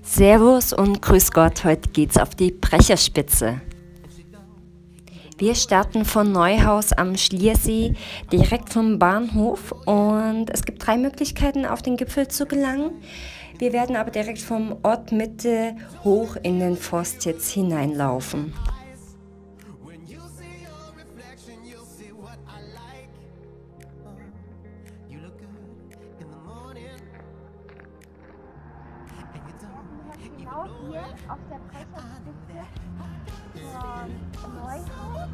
Servus und grüß Gott, heute geht's auf die Brecherspitze. Wir starten von Neuhaus am Schliersee, direkt vom Bahnhof, und es gibt 3 Möglichkeiten, auf den Gipfel zu gelangen. Wir werden aber direkt vom Ort Mitte hoch in den Forst jetzt hineinlaufen. Genau hier auf der Brecherspitze von Neuhaus.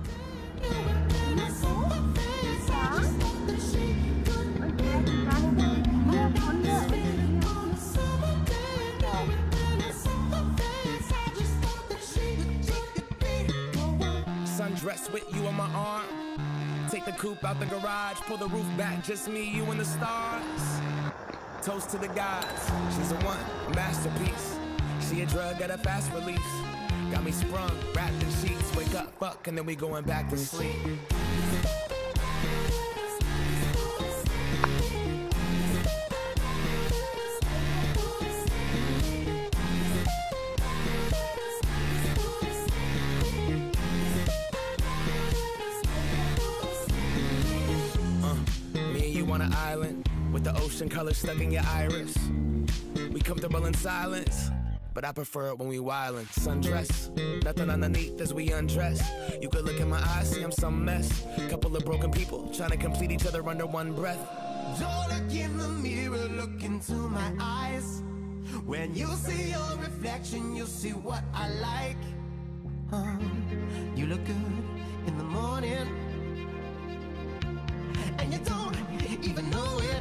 Ja. Und wir werden dann hier runter und Sundress with you on my arm. Take the coupe out the garage, pull the roof back, just me, you and the stars. Toast to the gods, she's a one, a masterpiece. She a drug at a fast release. Got me sprung, wrapped in sheets. Wake up, fuck, and then we going back to sleep. Me and you on an island with the ocean color stuck in your iris. We comfortable in silence, but I prefer it when we wildin'. Sundress, nothing underneath as we undress. You could look in my eyes, see I'm some mess. Couple of broken people trying to complete each other under one breath. Don't look in the mirror, look into my eyes. When you see your reflection, you'll see what I like. You look good in the morning, and you don't even know it.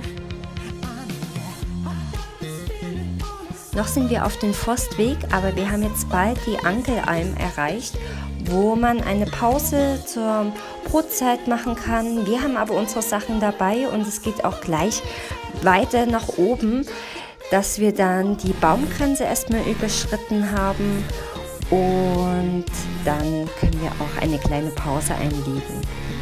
Noch sind wir auf dem Forstweg, aber wir haben jetzt bald die Ankelalm erreicht, wo man eine Pause zur Brotzeit machen kann. Wir haben aber unsere Sachen dabei und es geht auch gleich weiter nach oben, dass wir dann die Baumgrenze erstmal überschritten haben und dann können wir auch eine kleine Pause einlegen.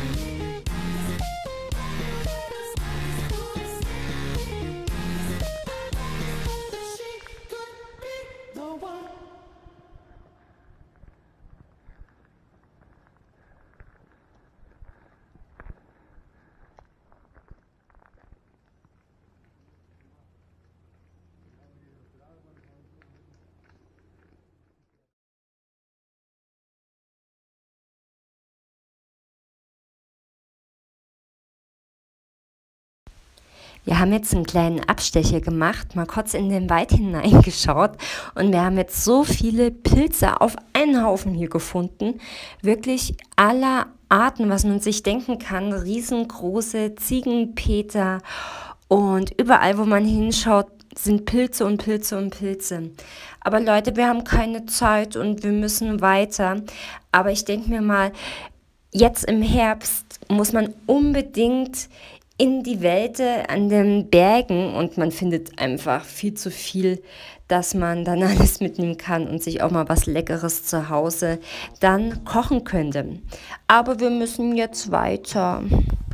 Wir haben jetzt einen kleinen Abstecher gemacht, mal kurz in den Wald hineingeschaut und wir haben jetzt so viele Pilze auf einen Haufen hier gefunden. Wirklich aller Arten, was man sich denken kann, riesengroße Ziegenpeter, und überall, wo man hinschaut, sind Pilze und Pilze und Pilze. Aber Leute, wir haben keine Zeit und wir müssen weiter. Aber ich denke mir mal, jetzt im Herbst muss man unbedingt in die Welte an den Bergen und man findet einfach viel zu viel, dass man dann alles mitnehmen kann und sich auch mal was Leckeres zu Hause dann kochen könnte. Aber wir müssen jetzt weiter.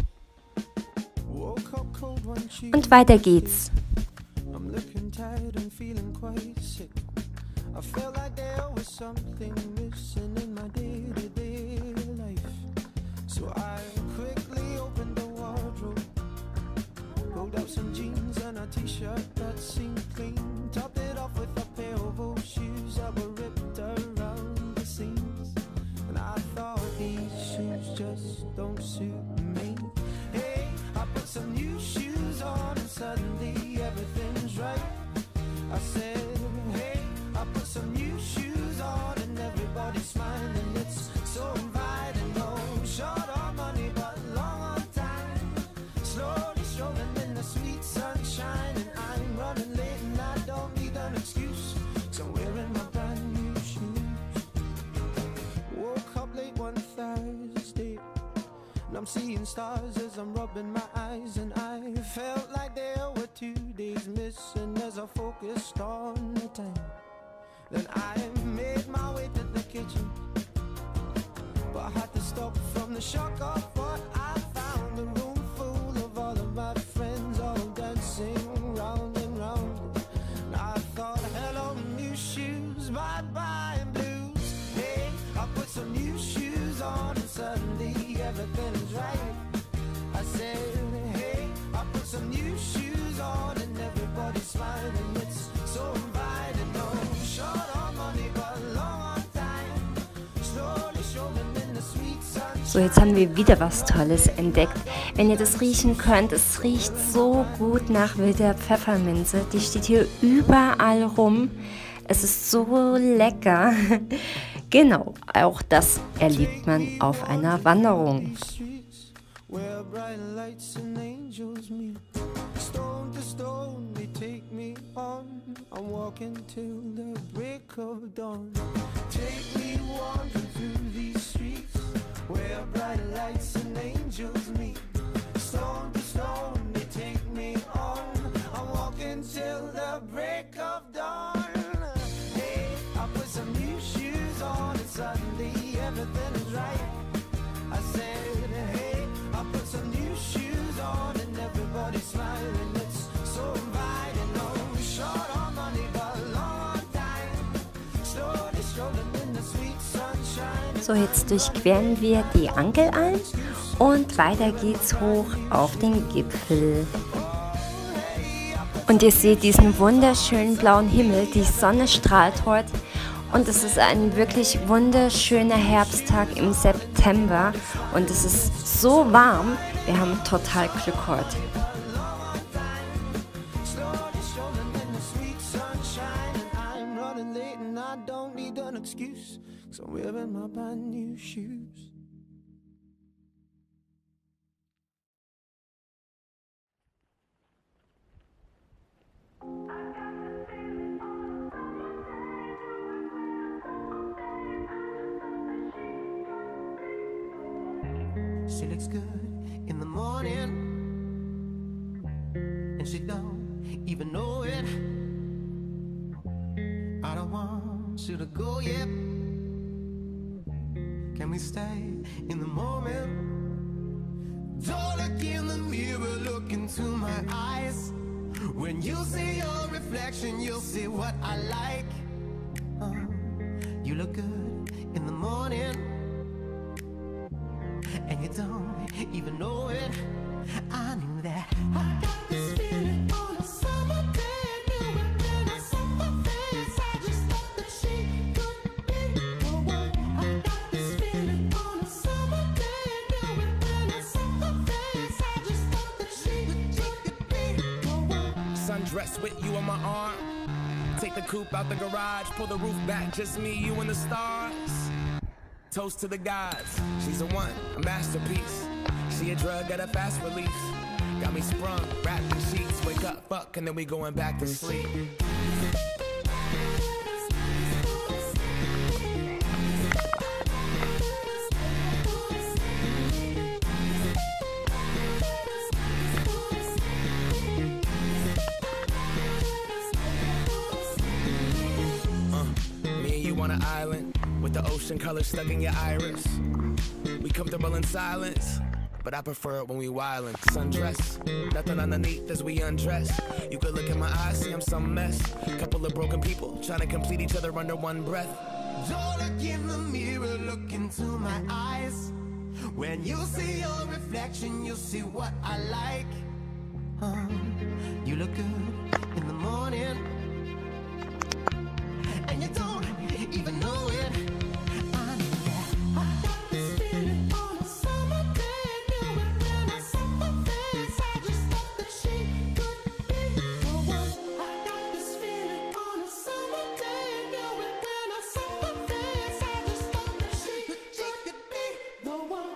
Und weiter geht's. Up some jeans and a t-shirt that seemed clean. Topped it off with a pair of old shoes that were ripped around the seams. And I thought these shoes just don't suit me. Hey, I put some new shoes on and suddenly everything's right. I said, hey, I put some new shoes on and everybody's smiling. It's so inviting. No short on money but long on time. Slowly strolling in the sweet sunshine, and I'm running late and I don't need an excuse, so I'm wearing my brand new shoes. Woke up late one Thursday, and I'm seeing stars as I'm rubbing my eyes, and I felt like there were 2 days missing as I focused on the time. Then I made my way to the kitchen, but I had to stop from the shock of what I found. A room full of all of my friends, all dancing round and round. And I thought, hello, new start buying blues. Hey, I put some new shoes on and suddenly everything is right. I said, hey, I put some new shoes on and everybody's smiling. It's so inviting. No short on money, but long on time. Slowly strolling in the sweet sunshine. So, jetzt haben wir wieder was Tolles entdeckt. Wenn ihr das riechen könnt, es riecht so gut nach wilder Pfefferminze. Die steht hier überall rum. Es ist so lecker. Genau, auch das erlebt man auf einer Wanderung. Streets where bright lights and angels meet. Stone to stone, they take me on. I'm walking till the break of dawn. Take me wandering through these streets where bright lights and angels meet. Stone to stone, they take me on. I'm walking till the break of dawn. Hey, I put some new shoes on and suddenly everything is right. I said, hey, I put some new shoes on and everybody's smiling. It's so inviting. No short on money, but long on time. Slowly strolling in the sweet sunshine. So, jetzt durchqueren wir die Ankelalm und weiter geht's hoch auf den Gipfel. Und ihr seht diesen wunderschönen blauen Himmel, die Sonne strahlt heute und es ist ein wirklich wunderschöner Herbsttag im September und es ist so warm, wir haben total Glück heute. Slowly strolling in the sweet sunshine. And I'm running late and I don't need an excuse. So I'm wearing my brand new shoes. She looks good in the morning, and she don't even know it. I don't want you to go yet. Can we stay in the moment? Don't look in the mirror, look into my eyes. When you see your reflection, you'll see what I like. You look good in the morning, and you don't even know it. I knew that. I got this feeling on a summer day. Knew it when I saw her face. I just thought that she could be the one. I got this feeling on a summer day. Knew it when I saw her face. I just thought that she could be the one. Sundress with you on my arm. Take the coupe out the garage, pull the roof back, just me, you and the stars. Toast to the gods, she's the one, a masterpiece. She a drug at a fast release. Got me sprung, wrapped in sheets. Wake up, fuck, and then we going back to sleep. Me and you on an island with the ocean color stuck in your iris. We comfortable in silence, but I prefer it when we wildin'. Sundress, nothing underneath as we undress. You could look in my eyes, see I'm some mess. Couple of broken people trying to complete each other under one breath. Don't look in the mirror, look into my eyes. When you see your reflection, you'll see what I like. You look good in the morning, and you don't even know it. I knew that. I got this feeling on a summer day. Knew it when I saw her face. I just thought that she could be the one. I got this feeling on a summer day. Knew it when I saw her face. I just thought that she could be the one.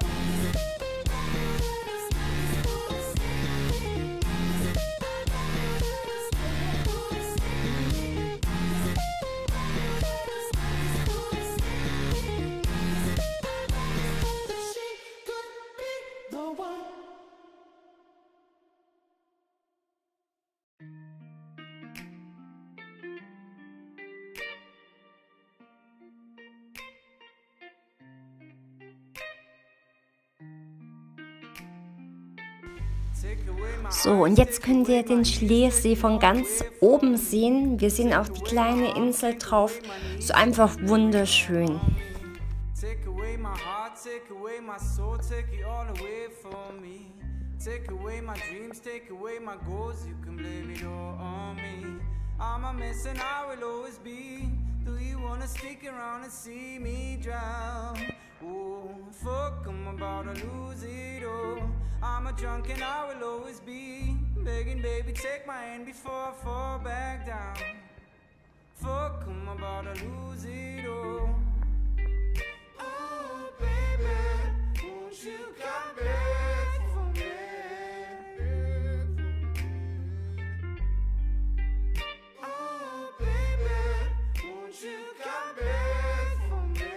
So, und jetzt könnt ihr den Schliersee von ganz oben sehen. Wir sehen auch die kleine Insel drauf. So einfach wunderschön. Take away my heart, take away my soul, take it all away from me. Take away my dreams, take away my goals, you can blame it all on me. I'm a mess and I will always be. Do you wanna stick around and see me drown? Oh, fuck, I'm about to lose it all. I'm a drunk and I will always be begging, baby, take my hand before I fall back down. Fuck, I'm about to lose it all. Oh, baby, won't you come back for me? Oh, baby, won't you come back for me?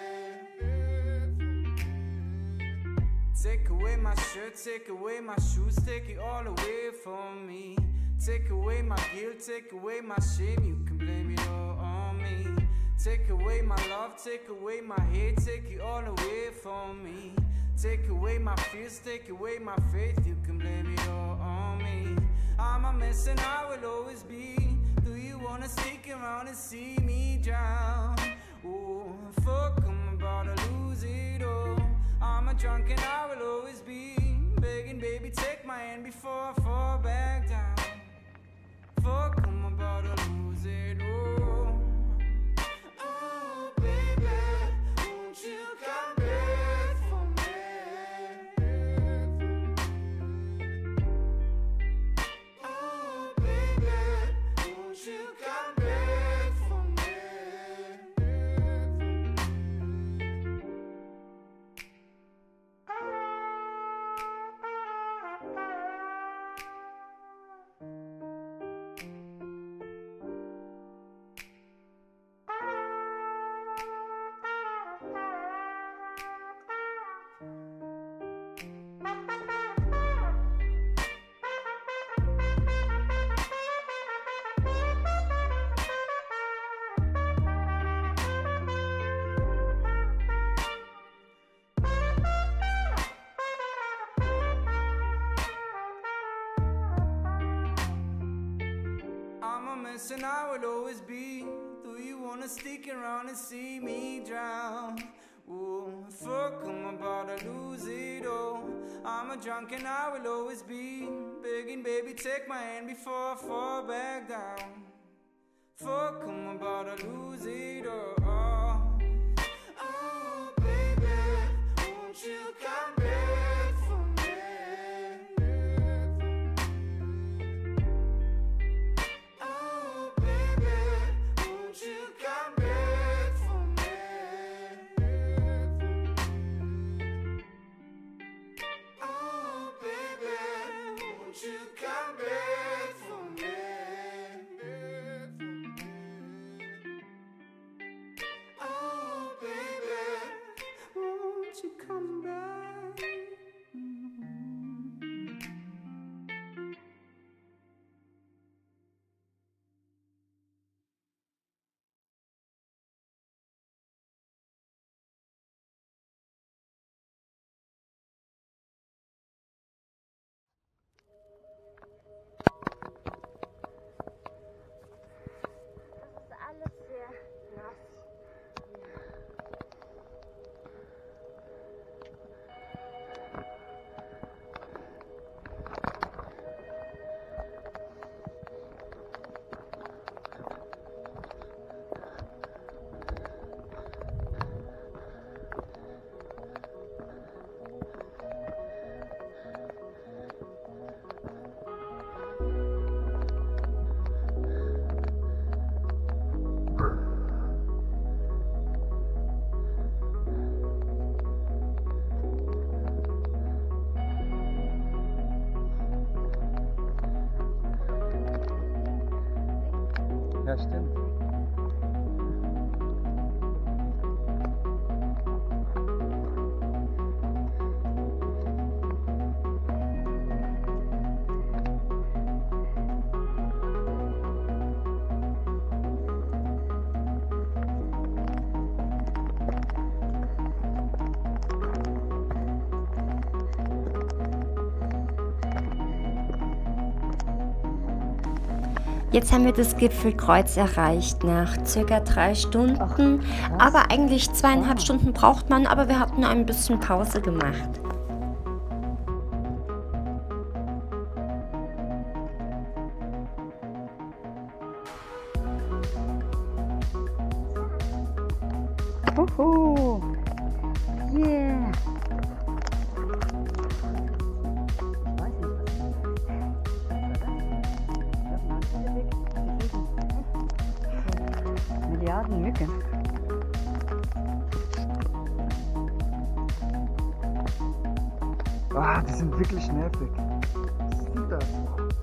Take away my shirt, take away my shoes, take it all away from me. Take away my guilt, take away my shame, you can blame it all on me. Take away my love, take away my hate, take it all away from me. Take away my fears, take away my faith, you can blame it all on me. I'm a mess and I will always be. Do you wanna stick around and see me drown? Oh, fuck, I'm about to lose it all. I'm a drunk and I will always be begging, baby, take my hand before I fall back down. Fuck, I'm about to lose it all. Oh, baby, won't you come back for me? Oh, baby, won't you come back for me? I'm a mess and I will always be. Do you wanna stick around and see me drown? Oh, fuck, I'm about to lose it all. I'm a drunk and I will always be begging, baby, take my hand before I fall back down. Fuck, I'm about to lose it all. Oh, baby, won't you come back for me? Oh, baby, won't you come back for me? Oh, baby, won't you come back for me? Oh, baby, won't you come back? Das ist alles sehr nass. Ja, stimmt. Jetzt haben wir das Gipfelkreuz erreicht nach circa 3 Stunden, aber eigentlich 2,5 Stunden braucht man, aber wir hatten ein bisschen Pause gemacht. Huhu. Yeah. Milliarden Mücken. Ah, die sind wirklich nervig. Was ist denn das?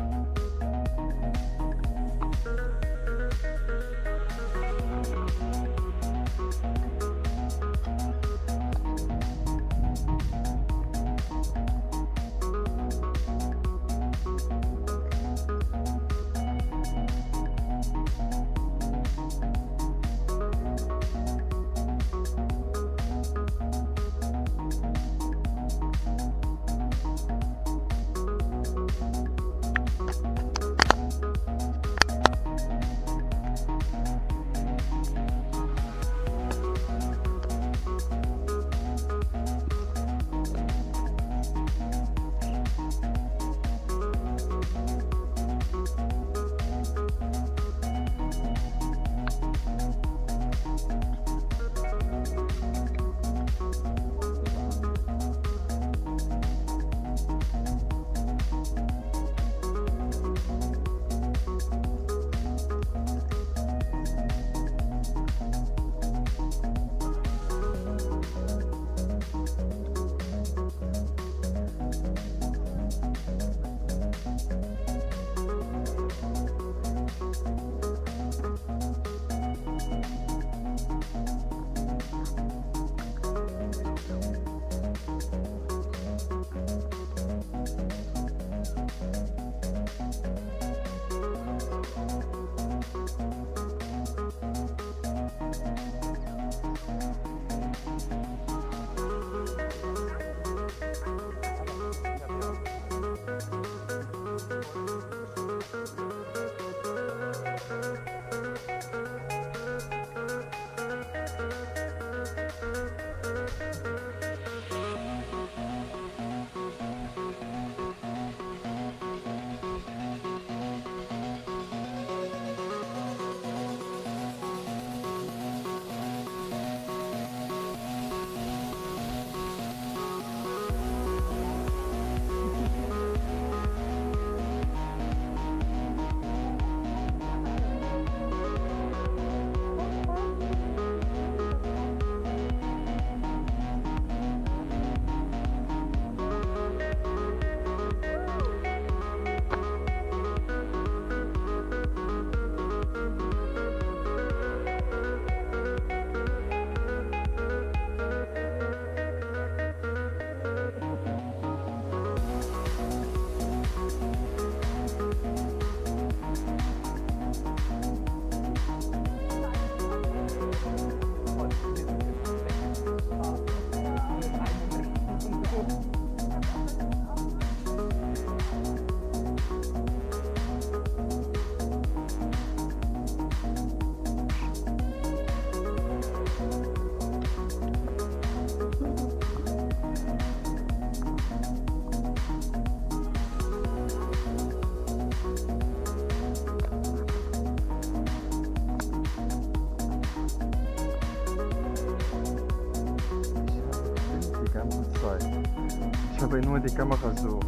Ich habe nur die Kamera so.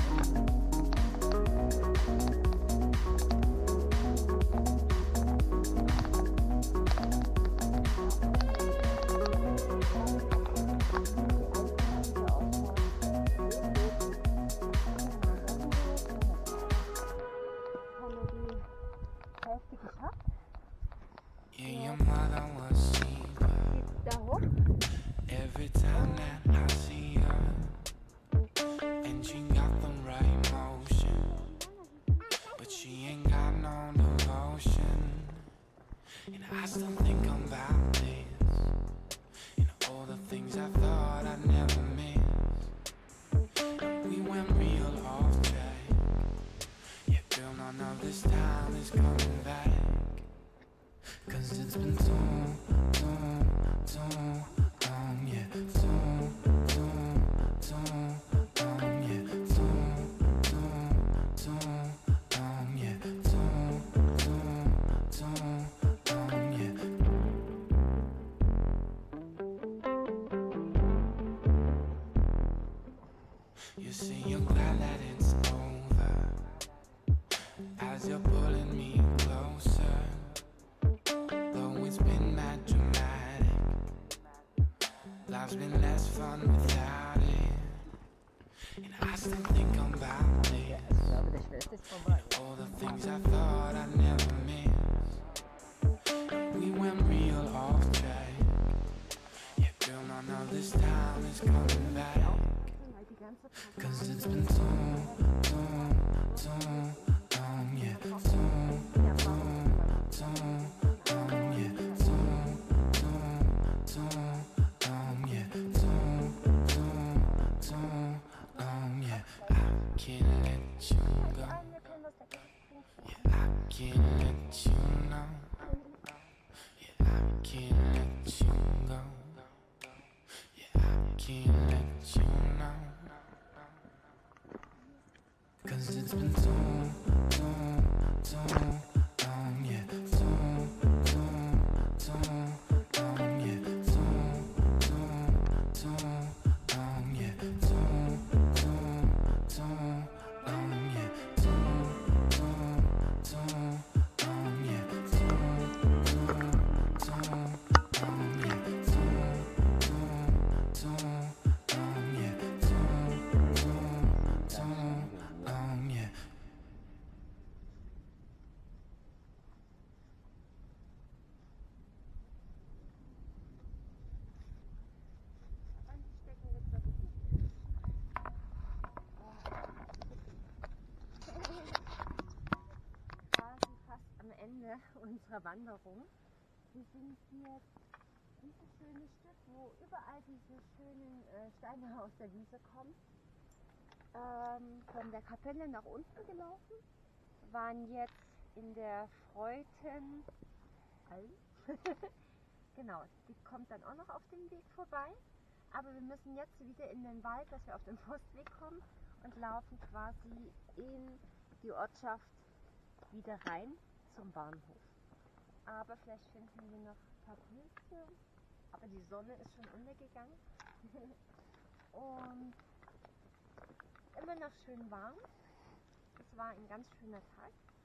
Yeah, your mother was Sheba. Every time that I see her, and she got see you're glad that it's over as you're pulling me closer. Though it's been mad dramatic, life's been less fun without it. And I still think about this, all the things I thought I'd never miss. We went real off track. Yeah, girl, none of this time is coming back. Cause it's been too long, yeah. Too long, yeah. Too long, yeah. I can't let you go. Yeah, I can't let you know. Yeah, I can't let you go. Yeah, I can't let you know. Cause it's been too long, yeah. Too long, yeah. Too long, yeah. Ende unserer Wanderung. Wir sind hier dieses schöne Stück, wo überall diese schönen Steine aus der Wiese kommen. Von der Kapelle nach unten gelaufen, waren jetzt in der Freutenalm. Genau, die kommt dann auch noch auf dem Weg vorbei. Aber wir müssen jetzt wieder in den Wald, dass wir auf den Forstweg kommen, und laufen quasi in die Ortschaft wieder rein zum Bahnhof. Aber vielleicht finden wir noch ein paar Pilze, aber die Sonne ist schon untergegangen. Und immer noch schön warm. Es war ein ganz schöner Tag.